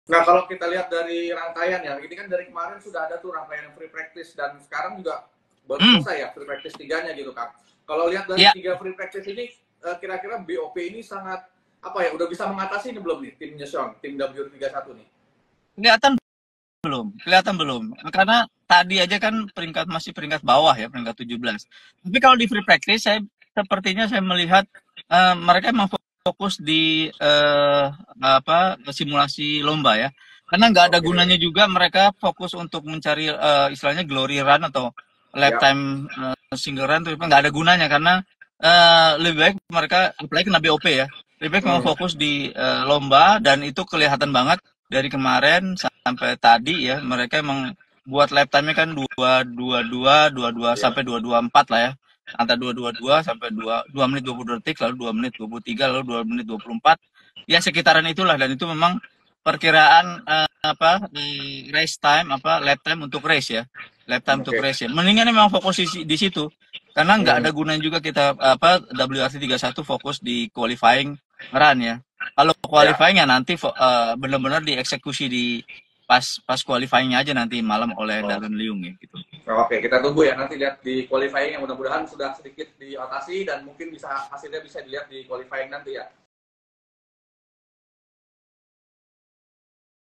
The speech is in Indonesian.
Nah, kalau kita lihat dari rangkaian ya, ini kan dari kemarin sudah ada tuh rangkaian free practice dan sekarang juga baru Hmm, selesai ya free practice tiganya gitu Kang. Kalau lihat dari ya, 3 free practice ini, kira-kira BOP ini sangat apa ya, udah bisa mengatasi ini belum nih timnya Sean, tim W31 nih? kelihatan kelihatan belum. Karena tadi aja kan masih peringkat bawah ya, peringkat 17. Tapi kalau di free practice sepertinya saya melihat mereka memang fokus di apa simulasi lomba ya. Karena nggak ada Oke, gunanya juga mereka fokus untuk mencari istilahnya glory run atau lap ya, time single run itu nggak ada gunanya karena lebih baik mereka apalagi kena BOP ya. Lebih baik memang hmm, fokus di lomba dan itu kelihatan banget dari kemarin sampai tadi ya mereka emang buat lap time-nya kan 2:22, 22 ya, sampai 2:24 lah ya. Antara 2:22 sampai 2 menit 20 detik, lalu 2 menit 23, lalu 2 menit 24. Ya sekitaran itulah dan itu memang perkiraan race time lap time untuk race ya. Lap time untuk oke, race ya. Mendingan memang fokus di situ. Karena nggak ada hmm, gunanya juga kita WRC 31 fokus di qualifying run ya. Kalau ya. qualifying ya nanti benar-benar dieksekusi di pas pas qualifyingnya aja nanti malam oleh Oh. Darren Liung ya gitu. Oke, kita tunggu ya nanti lihat di qualifying yang mudah-mudahan sudah sedikit diatasi dan mungkin bisa hasilnya bisa dilihat di qualifying nanti ya.